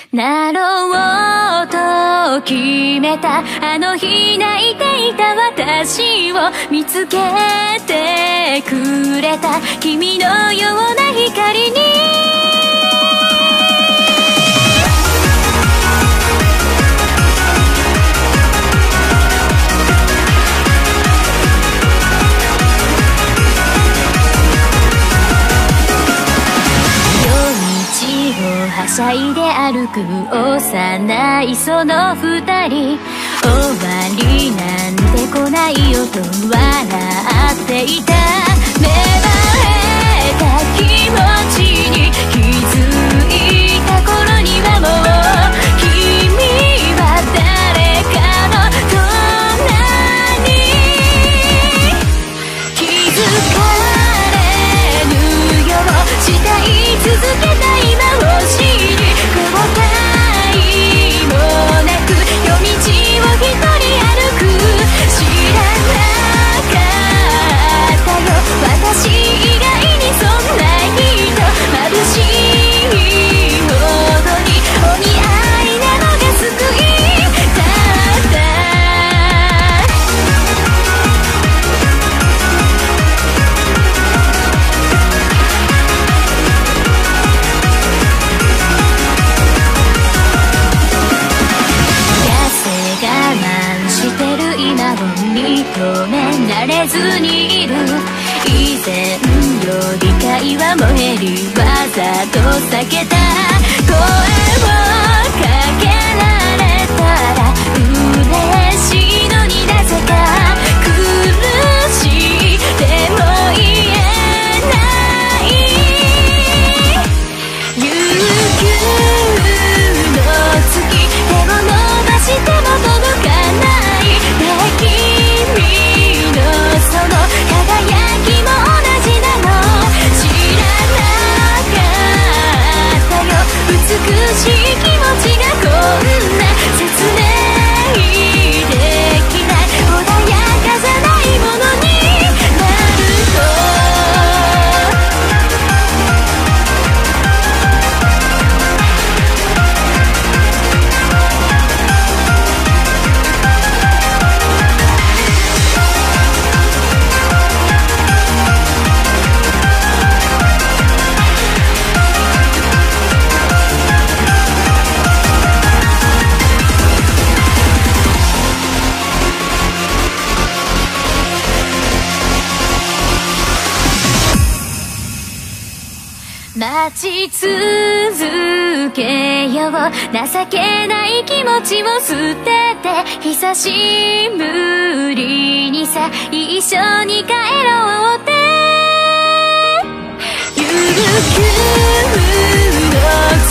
なろうと決めたあの日泣いていた私を見つけてくれた君のような光にはしゃいで歩く幼いその二人終わりなんて来ないよと笑っていた芽生えた気持ちに気づいた頃にはもう君は誰かの隣気づかれぬようしたい続けた今を知り後悔もなく夜道を一人歩く知らなかったよ私以外にそんな人眩しいほどにお似合いなのが救いだった認められずにいる以前より会話も減りわざと避けた声をかけられたら嬉しいのになぜか苦しいでも言えない悠久の月手を伸ばしても届かない君のその輝きも同じなの知らなかったよ美しい気持ちがこんな説明できない穏やかじゃないものになると待ち続けよう情けない気持ちを捨てて久しぶりにさ一緒に帰ろうって悠久の